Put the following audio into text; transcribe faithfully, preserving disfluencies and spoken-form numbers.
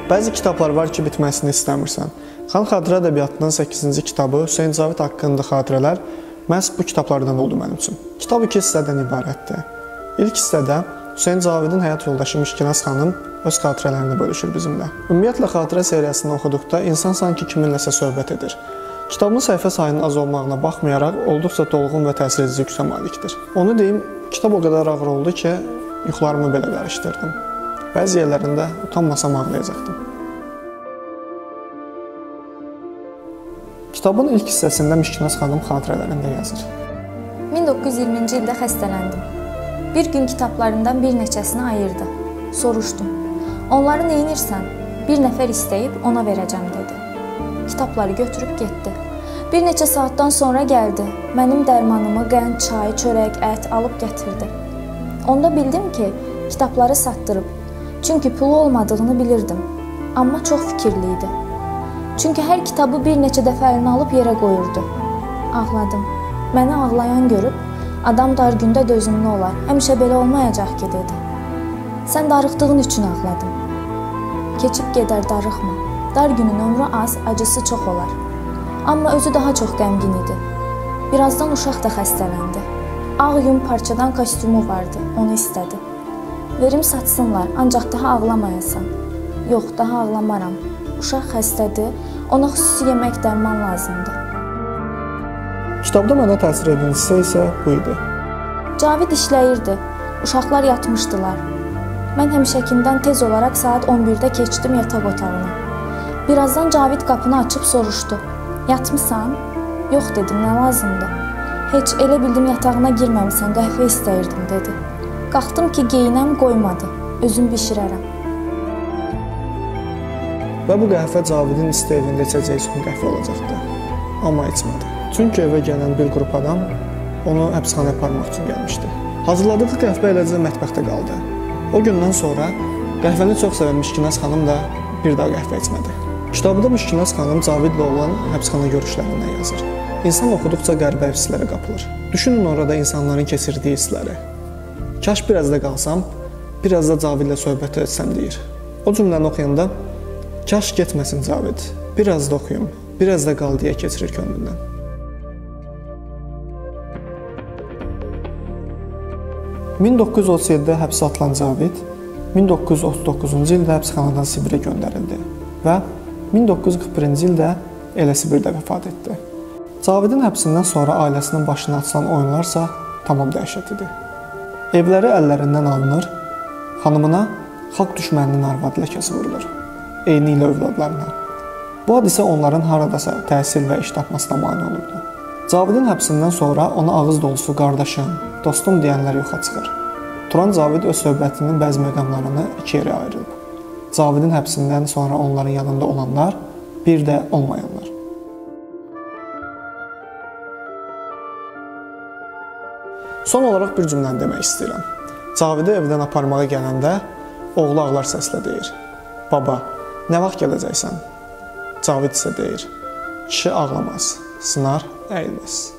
Bəzi kitablar var ki, bitməsini istəmirsən. Xan Xatirə ədəbiyyatının səkkizinci kitabı Hüseyn Cavid haqqında xatirələr məhz bu kitablardan oldu mənim üçün. Kitab iki hissədən ibarətdir. İlk hissədə Hüseyn Cavidin həyat yoldaşı Mişkinaz xanım öz xatirələrini bölüşür bizimlə. Ümumiyyətlə, xatirə seriyasını oxuduqda insan sanki kiminləsə söhbət edir. Kitabın səhifə sayının az olmağına baxmayaraq, olduqca dolğun və təsiredici yüksək malikdir. Onu deyim, kitab o qədər ağır oldu ki, yuxularımı belə qarışdırdım. Bəzi yerlərində utanmasam ağlayacaqdım. Kitabın ilk hissəsində Mişkinaz xanım xatirələrində yazır. min doqquz yüz iyirminci ildə xəstələndim. Bir gün kitablarından bir neçəsini ayırdı. Soruşdum. Onları neyinirsən? Bir nəfər istəyib ona verəcəm dedi. Kitabları götürüb getdi. Bir neçə saatdan sonra gəldi. Mənim dərmanımı, qənd, çay, çörək, ət alıb gətirdi. Onda bildim ki, kitabları satdırıb. Çünki pulu olmadığını bilirdim. Amma çox fikirli idi. Çünki hər kitabı bir neçə dəfə əlinə alıb yerə qoyurdu. Ağladım. Məni ağlayan görüb, adam dar gündə dözümlü olar. Həmişə belə olmayacaq ki, dedi. Sən darıxdığın üçün ağladım. Keçib gedər, darıxma. Dar günün ömrü az, acısı çox olar. Amma özü daha çox qəmgin idi. Birazdan uşaq da xəstələndi. Ağ yun parçadan kostyumu vardı, onu istədi. Verim satsınlar, ancaq daha ağlamayasan. Yox, daha ağlamaram. Uşaq xəstədir, ona xüsusi yemək, dərman lazımdır. Kitabda mənə təsir edən hissə isə bu idi. Cavid işləyirdi, uşaqlar yatmışdılar. Mən həmişəkindən tez olaraq saat on birdə keçdim yataq otağına. Birazdan Cavid qapını açıb soruşdu. Yatmısan? Yox, dedim, nə lazımdır? Heç, elə bildim yatağına girməmisən, qəhvə istəyirdim, dedi. Qalxdım ki, geyinəm, qoymadı. Özüm bişirərəm. Və bu qəhvə Cavidin isti evində içəcəyi son qəhvə olacaqdı. Amma içmədi. Çünki evə gələn bir qrup adam onu həbsxanaya aparmaq üçün gəlmişdi. Hazırladığı qəhvə eləcə mətbəxdə qaldı. O gündən sonra qəhvəni çox sevən Mişkinaz xanım da bir daha qəhvə içmədi. Kitabda Mişkinaz xanım Cavidlə olan həbsxana görüşlərindən yazır. İnsan oxuduqca qəribə hisslərə qapılır. Düşünün orada insanların keçirdiyi hissləri. Kaş biraz da qalsam, biraz da Cavidlə söhbət etsəm deyir. O cümləni oxuyanda kaş getməsin Cavid, biraz da oxuyum, biraz da qal deyə keçirir könlündən. min doqquz yüz otuz yeddidə həbsə atılan Cavid min doqquz yüz otuz doqquzuncu ildə həbsxanadan Sibirə göndərildi və min doqquz yüz qırx birinci ildə elə Sibirdə vəfat etdi. Cavidin həbsindən sonra ailəsinin başına açılan oyunlarsa tamam dəhşət idi. Evləri əllərindən alınır, xanımına xalq düşməninin arvadı ləkəsi vurulur, eyni ilə övladlarına. Bu hadisə onların haradasa təhsil və iş tapmasına mane olurdu. Cavidin həbsindən sonra ona ağız dolusu qardaşım, dostum deyənlər yoxa çıxır. Turan Cavid öz söhbətinin bəzi məqamlarını iki yerə ayırıb. Cavidin həbsindən sonra onların yanında olanlar, bir də olmayanlar. Son olaraq bir cümləni demək istəyirəm. Cavidi evdən aparmağa gələndə oğlu ağlar səslə deyir. Baba, nə vaxt gələcəksən? Cavid isə deyir. Kişi ağlamaz, sınar, əyilməz.